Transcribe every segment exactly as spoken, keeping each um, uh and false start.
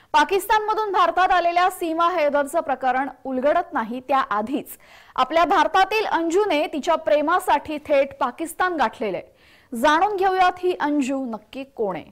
पाकिस्तानमधून भारतात आलेल्या सीमा हैदरचं प्रकरण उलगडत नाही त्याआधीच आपल्या भारतातील अंजूने तिच्या प्रेमासाठी थेट पाकिस्तान गाठलेले। जाणून घेऊयात ही अंजू नक्की कोण आहे।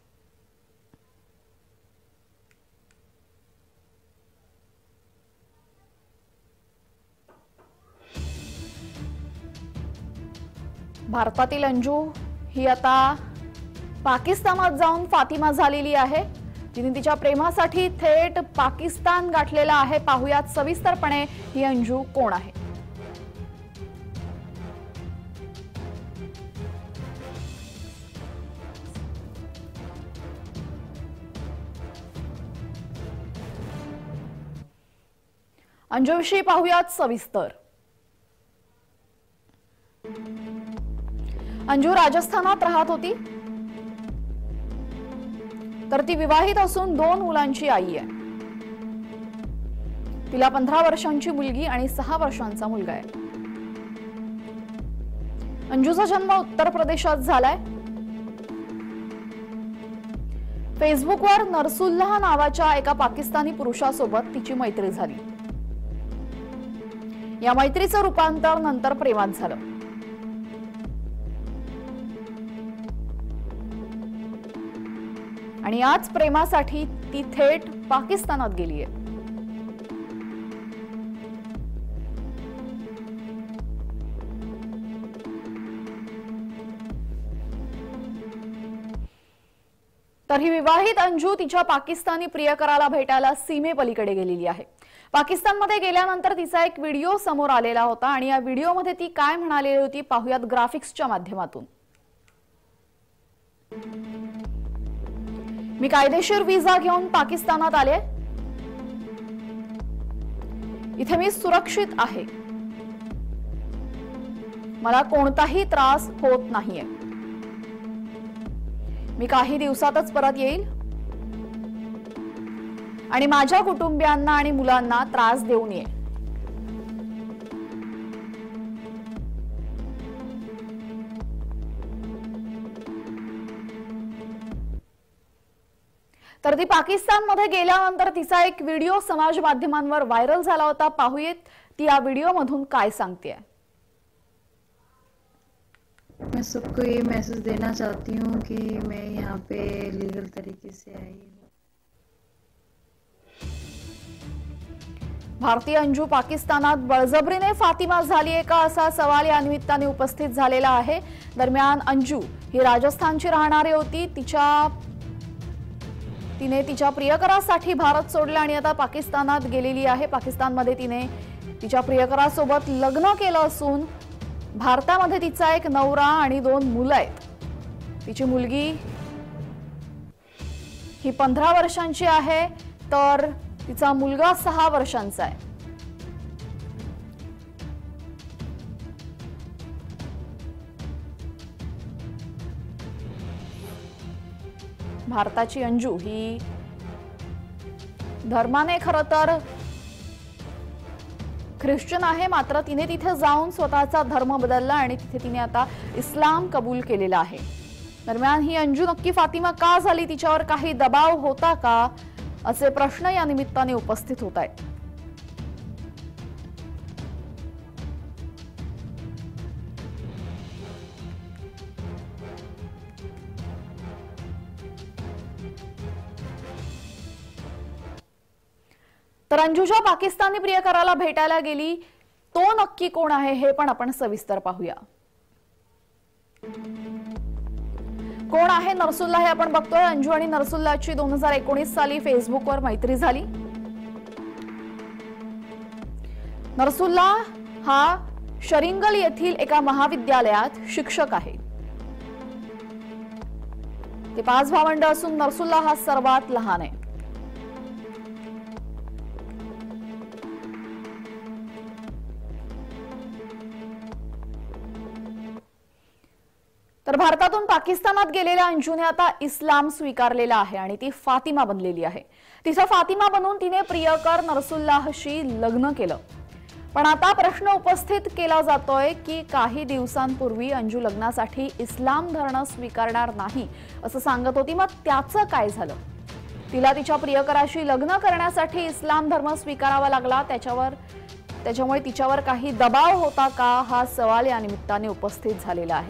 भारतातील अंजू ही आता पाकिस्तानात जाऊन फातिमा झालेली आहे। तिने तिच्या प्रेमासाठी थेट पाकिस्तान गाठलेला आहे। पाहुयात सविस्तरपणे ही अंजू कोण आहे। अंजूविषयी पाहुयात सविस्तर। अंजू राजस्थानात राहत होती, तर ती विवाहित असून दोन मुलांची आई आहे। तिला पंधरा वर्षांची मुलगी आणि सहा वर्षांचा मुलगा आहे। अंजूचा जन्म उत्तर प्रदेशात झालाय। फेसबुकवर नरसुल्लाह नावाच्या एका पाकिस्तानी पुरुषासोबत तिची मैत्री झाली। या मैत्रीचं रूपांतर नंतर प्रेमात झालं। आणि आज प्रेमासाठी ती थेट पाकिस्तानात गेली आहे। तर ही विवाहित अंजू तिच्या पाकिस्तानी प्रियकराला भेटायला सीमेपलीकडे गेलेली आहे। पाकिस्तानमध्ये गेल्यानंतर तिचा एक व्हिडिओ समोर आलेला होता आणि या व्हिडिओमध्ये ती काय म्हणाली होती पाहुयात ग्राफिक्सच्या माध्यमातून। मी कायदेशीर व्हिसा घेऊन पाकिस्तानात आले। इथे मी सुरक्षित आहे। मला कोणताही त्रास होत नाहीये। मी काही दिवसातच परत येईल आणि माझ्या कुटुंबियांना आणि मुलांना त्रास देऊ नये। तर ती पाकिस्तानमध्ये गेल्यानंतर तिचा एक व्हिडिओ समाज माध्यमांवर व्हायरल झाला होता। पाहूयात ती या व्हिडिओमधून काय सांगते। मैं सबको ये मैसेज देना चाहती हूँ कि मैं यहाँ पे लीगल तरीके से आई हूँ। भारतीय अंजू पाकिस्तानात बळजबरीने फातिमा झाली आहे का असा सवाल या निमित्ताने उपस्थित झालेला आहे। दरम्यान अंजू ही राजस्थानची राहणारी होती। तिच्या तिने तिच्या प्रियकरासाठी भारत सोडले आणि आता पाकिस्तानात गेलेली आहे। पाकिस्तानमध्ये तिने तिच्या प्रियकरासोबत लग्न केलं असून भारतामध्ये तिचा एक नवरा आणि दोन मुलं आहेत। तिची मुलगी ही पंधरा वर्षांची आहे, तर तिचा मुलगा सहा वर्षांचा आहे। भारताची अंजू ही धर्माने खरं तर ख्रिश्चन आहे, मात्र तिने तिथे जाऊन स्वतःचा धर्म बदलला आणि तिथे तिने आता इस्लाम कबूल केलेला आहे। दरम्यान ही अंजू नक्की फातिमा का झाली, तिच्यावर काही दबाव होता का असे प्रश्न या निमित्ताने उपस्थित होत आहेत। तर अंजूच्या पाकिस्तानी प्रियकराला भेटायला गेली तो नक्की कोण आहे हे पण आपण सविस्तर पाहूया। कोण आहे नरसुल्लाह हे आपण बघतोय। अंजू आणि नरसुल्लाहची दोन हजार एकोणीस साली फेसबुकवर मैत्री झाली। नरसुल्लाह हा शरिंगल येथील एका महाविद्यालयात शिक्षक आहे। ते पाच भावंड असून नरसुल्लाह हा सर्वात लहान आहे। तर भारतातून पाकिस्तानात गेलेल्या अंजूने आता इस्लाम स्वीकारलेला आहे आणि ती फातिमा बनलेली आहे। तिचा फातिमा बनून तिने प्रियकर नरसुल्लाहशी लग्न केलं। पण आता प्रश्न उपस्थित केला जातोय की काही दिवसांपूर्वी अंजू लग्नासाठी इस्लाम धर्म स्वीकारणार नाही असं सांगत होती, मग त्याचं काय झालं? तिला तिच्या प्रियकराशी लग्न करण्यासाठी इस्लाम धर्म स्वीकारावा लागला, त्याच्यावर त्याच्यामुळे तिच्यावर काही दबाव होता का, हा सवाल या निमित्ताने उपस्थित झालेला आहे।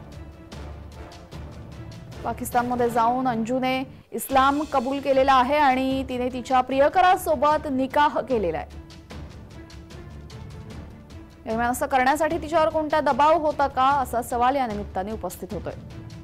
पाकिस्तानमध्ये जाऊन अंजूने इस्लाम कबूल केलेला आहे आणि तिने तिच्या प्रियकरासोबत निकाह केलेला आहे। दरम्यान असं करण्यासाठी तिच्यावर कोणता दबाव होता का, असा सवाल या निमित्ताने उपस्थित होतोय।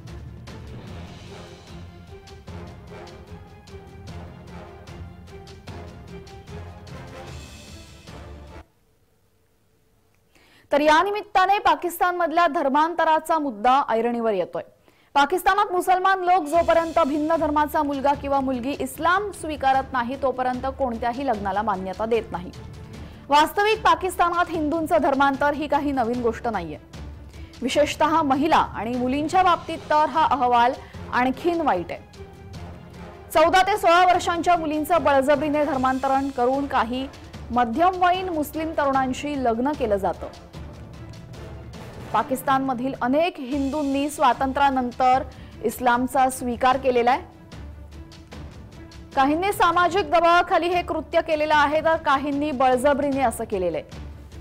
तर या निमित्ताने पाकिस्तानमधल्या धर्मांतराचा मुद्दा ऐरणीवर येतोय। पाकिस्तानात मुसलमान लोक जोपर्यंत भिन्न धर्माचा मुलगा किंवा मुलगी इस्लाम स्वीकारत नाही तोपर्यंत कोणत्याही लग्नाला मान्यता देत नाही। वास्तविक पाकिस्तानात हिंदूंचं धर्मांतर ही काही नवीन गोष्ट नाहीये। विशेषतः महिला आणि मुलींच्या बाबतीत तर हा अहवाल आणखीन वाईट आहे। चौदा ते सोळा वर्षांच्या मुलींचं बळजबरीने धर्मांतरण करून काही मध्यमवयीन मुस्लिम तरुणांशी लग्न केलं जातं। पाकिस्तानमधील अनेक हिंदूंनी स्वातंत्र्यानंतर इस्लामचा स्वीकार केलेला आहे। काहींनी सामाजिक दबावाखाली हे कृत्य केलेलं आहे तर काहींनी बळजबरीने असं केलेलं आहे।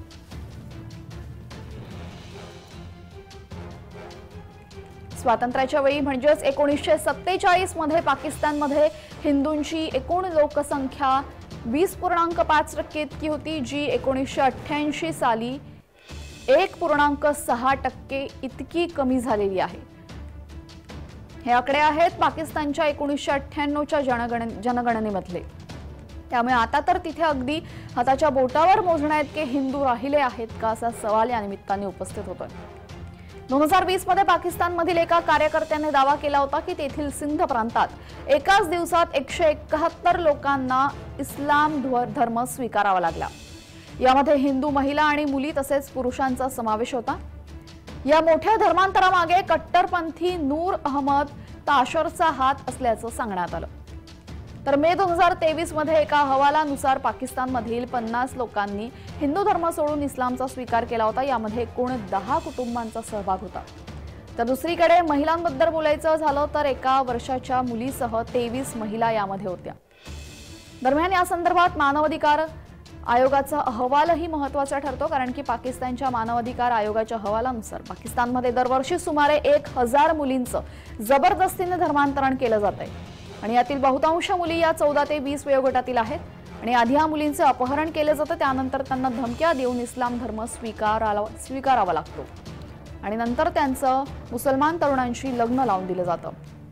स्वातंत्र्याच्या वेळी म्हणजेच एकोणीसशे सत्तेचाळीस मध्ये पाकिस्तानमध्ये हिंदूंची एकूण लोकसंख्या वीस पूर्णांक पाच टक्के इतकी होती, जी एकोणीसशे अठ्ठ्याऐंशी साली एक पूर्णांक सहा टक्के इतकी कमी झालेली आहे। हे आकडे आहेत पाकिस्तानच्या एकोणीसशे अठ्ठ्याण्णवच्या जनगण जनगणनेमधले। त्यामुळे आता तर तिथे अगदी हाताच्या बोटावर मोजण्या इतके हिंदू राहिले आहेत का, असा सवाल या निमित्ताने उपस्थित होतोय। दोन हजार वीस मध्ये पाकिस्तानमधील एका कार्यकर्त्याने दावा केला होता की तेथील सिंध प्रांतात एकाच दिवसात एकशे एकाहत्तर लोकांना इस्लाम धर्म स्वीकारावा लागला। यामध्ये हिंदू महिला आणि मुली तसेच पुरुषांचा समावेश होता। या मोठ्या धर्मांतरामागे कट्टरपंथी नूर अहमद ताशरचा हात असल्याचं सांगण्यात आलं। तर मे दोन हजार तेवीस मध्ये एका अहवालानुसार पाकिस्तानमधील पन्नास लोकांनी हिंदू धर्म सोडून इस्लामचा स्वीकार केला होता। यामध्ये एकूण दहा कुटुंबांचा सहभाग होता। तर दुसरीकडे महिलांबद्दल बोलायचं झालं तर एका वर्षाच्या मुलीसह तेवीस महिला यामध्ये होत्या। दरम्यान या संदर्भात मानवाधिकार आयोगाचा अहवालही महत्त्वाचा ठरतो, कारण की पाकिस्तानच्या मानवाधिकार आयोगाच्या अहवालानुसार पाकिस्तानमध्ये दरवर्षी सुमारे एक हजार मुलींचं जबरदस्तीने धर्मांतरण केलं जात आहे आणि यातील बहुतांश मुली या चौदा ते वीस वयोगटातील आहेत आणि आधी या मुलींचे अपहरण केले जातं, त्यानंतर त्यांना धमक्या देऊन इस्लाम धर्म स्वीकारावा स्वीकारावा लागतो आणि नंतर त्यांचं मुसलमान तरुणांशी लग्न लावून दिलं जातं।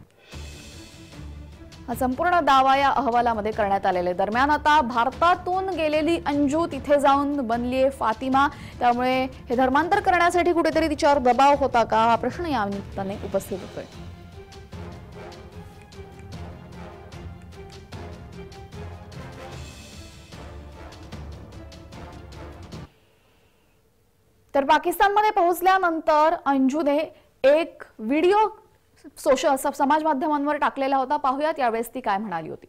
हा संपूर्ण दावा या अहवालामध्ये करण्यात आलेला आहे। दरम्यान आता भारतातून गेलेली अंजू तिथे जाऊन बनलीये फातिमा, त्यामुळे हे धर्मांतर करण्यासाठी कुठेतरी तिच्यावर दबाव होता का, हा प्रश्न या निमित्ताने उपस्थित होतोय। तर पाकिस्तानमध्ये पोहोचल्यानंतर अंजूने एक व्हिडिओ सोशल समाज माध्यमांवर टाकलेला होता। पाहूयात यावेळेस ती काय म्हणाली होती।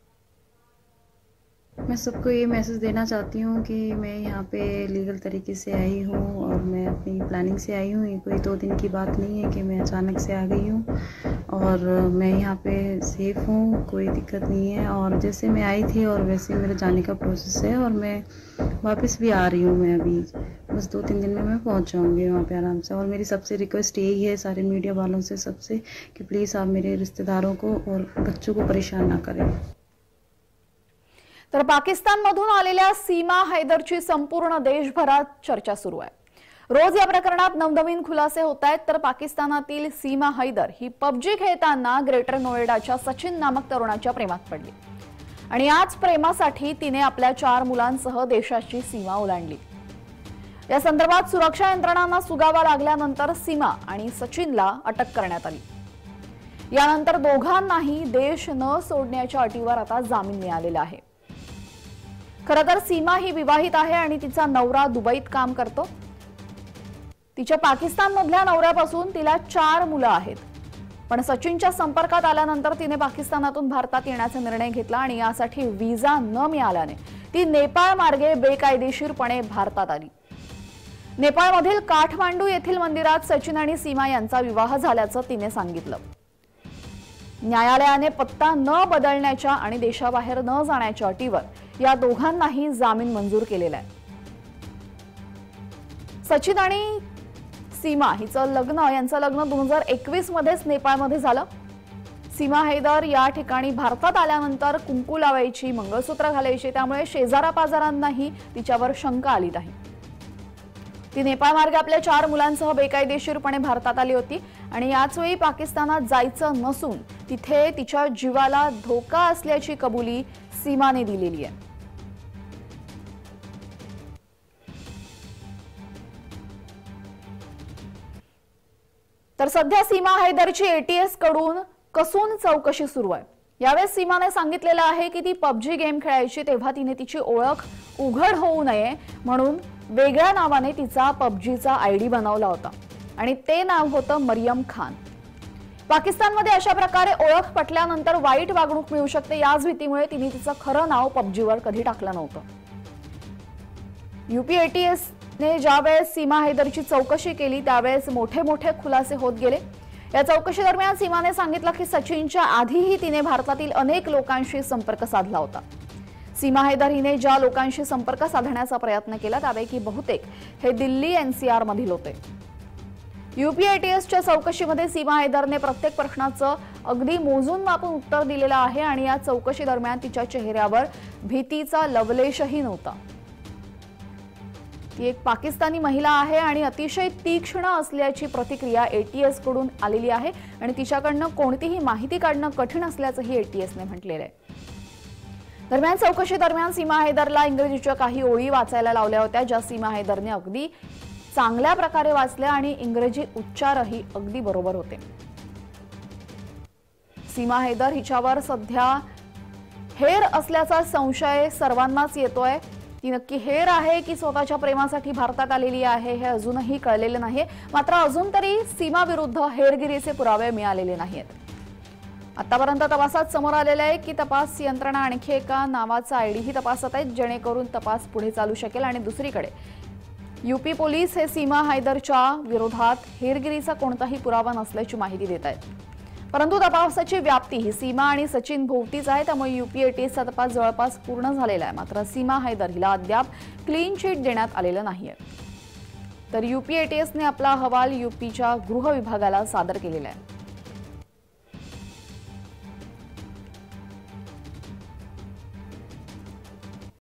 मैं सबको ये मैसेज देना चाहती हूँ कि मैं यहाँ पे लीगल तरीके से आई हूँ और मैं अपनी प्लानिंग से आई हूँ। ये कोई दो दिन की बात नहीं है कि मैं अचानक से आ गई हूँ और मैं यहाँ पे सेफ हूँ, कोई दिक्कत नहीं है। और जैसे मैं आई थी और वैसे मेरा जाने का प्रोसेस है और मैं वापस भी आ रही हूँ। मैं अभी बस दो तीन दिन में मैं पहुँच जाऊँगी वहाँ पे आराम से। और मेरी सबसे रिक्वेस्ट यही है सारे मीडिया वालों से सबसे कि प्लीज़ आप मेरे रिश्तेदारों को और बच्चों को परेशान ना करें। तर पाकिस्तानमधून आलेल्या सीमा हैदरची संपूर्ण देशभरात चर्चा सुरू आहे। रोज या प्रकरणात नवनवीन खुलासे होत आहेत। तर पाकिस्तानातील सीमा हैदर ही पबजी खेळताना ग्रेटर नोएडाच्या सचिन नामक तरुणाच्या प्रेमात पडली आणि याच प्रेमासाठी तिने आपल्या चार मुलांसह देशाची सीमा ओलांडली। या संदर्भात सुरक्षा यंत्रणांना सुगावा लागल्यानंतर सीमा आणि सचिनला अटक करण्यात आली। यानंतर दोघांनाही देश न सोडण्याच्या अटीवर आता जामीन मिळालेला आहे। खरं तर सीमा ही विवाहित आहे आणि तिचा नवरा दुबईत काम करतो। तिच्या पाकिस्तानमधल्या नवऱ्यापासून तिला चार मुलं आहेत, पण सचिनच्या संपर्कात आल्यानंतर तिने पाकिस्तानातून भारतात येण्याचा निर्णय घेतला आणि यासाठी व्हिसा न मिळाल्याने ती नेपाळ मार्गे बेकायदेशीरपणे भारतात आली। नेपाळमधील काठमांडू येथील मंदिरात सचिन आणि सीमा यांचा विवाह झाल्याचं तिने सांगितलं। न्यायालयाने पत्ता न बदलण्याच्या आणि देशाबाहेर न जाण्याच्या अटीवर या दोघांनाही जामीन मंजूर केलेला आहे। सचिन आणि सीमा हिचं लग्न यांचं लग्न दोन हजार एकवीस मध्येच नेपाळमध्ये झालं। सीमा हैदर या ठिकाणी भारतात आल्यानंतर कुंकू लावायची, मंगळसूत्र घालायची, त्यामुळे शेजारा पाजारांनाही तिच्यावर शंका आली नाही। ती नेपाळ मार्गे आपल्या चार मुलांसह बेकायदेशीरपणे भारतात आली होती आणि याच वेळी पाकिस्तानात जायचं नसून तिथे तिच्या जीवाला धोका असल्याची कबुली सीमाने दिलेली आहे। तर सध्या सीमा हैदरची एटीएस कडून कसून चौकशी सुरू आहे। यावेळेस सीमाने सांगितलेलं आहे की ती पबजी गेम खेळायची तेव्हा तिने तिची ओळख उघड होऊ नये म्हणून वेगळ्या नावाने तिचा पबजीचा आयडी बनवला होता आणि ते नाव होतं मरियम खान। पाकिस्तानमध्ये अशा प्रकारे ओळख पटल्यानंतर वाईट वागणूक मिळू शकते याच भीतीमुळे तिने तिचं खरं नाव पबजीवर कधी टाकलं नव्हतं। यूपी एटीएस ने ज्यावेळेस सीमा हैदरची चौकशी केली त्यावेळेस मोठे मोठे खुलासे होत गेले। या चौकशी दरम्यान सीमाने सांगितलं की सचिनच्या आधीही तिने भारतातील अनेक लोकांशी संपर्क साधला होता। सीमा हैदर हिने ज्या लोकांशी संपर्क साधण्याचा प्रयत्न केला त्यापैकी बहुतेक हे दिल्ली एनसीआर मधील होते। यूपी एटीएसच्या चौकशीमध्ये सीमा हैदरने प्रत्येक प्रश्नाचं अगदी मोजून मापून उत्तर दिलेलं आहे आणि या चौकशी दरम्यान तिच्या चेहऱ्यावर भीतीचा लवलेशही नव्हता। ती एक पाकिस्तानी महिला आहे आणि अतिशय तीक्ष्ण असल्याची प्रतिक्रिया एटीएस कडून आलेली आहे आणि तिच्याकडनं कोणतीही माहिती काढणं कठीण असल्याचंही एटीएसने म्हटलेलं आहे। दरम्यान चौकशी दरम्यान सीमा हैदरला इंग्रजीच्या काही ओळी वाचायला लावल्या होत्या ज्या सीमा हैदरने अगदी चांगल्या प्रकारे वाचल्या आणि इंग्रजी उच्चारही अगदी बरोबर होते। सीमा हैदर हिच्यावर सध्या हेर असल्याचा संशय सर्वांनाच येतोय। ती नक्की हेर आहे की स्वतःच्या प्रेमासाठी भारतात आलेली आहे हे अजूनही कळलेले नाही, मात्र अजून तरी सीमा विरुद्ध हेरगिरीचे पुरावे मिळालेले नाहीत। आतापर्यंत तपासात समोर आलेले आहे की तपास यंत्रणा आणखी एका नावाचा आयडीही तपासत आहेत जेणेकरून तपास पुढे चालू शकेल आणि दुसरीकडे यूपी पोलीस हे सीमा हैदरच्या विरोधात हेरगिरीचा कोणताही पुरावा नसल्याची माहिती देत आहेत। परंतु तपासाची व्याप्ती ही सीमा आणि सचिन भोवतीच आहे, त्यामुळे यूपी एटीएसचा तपास जवळपास पूर्ण झालेला आहे। मात्र सीमा हैदर हिला अद्याप क्लीन चिट देण्यात आलेलं नाहीये। तर यूपी एटीएसने आपला अहवाल यूपीच्या गृह विभागाला सादर केलेला आहे।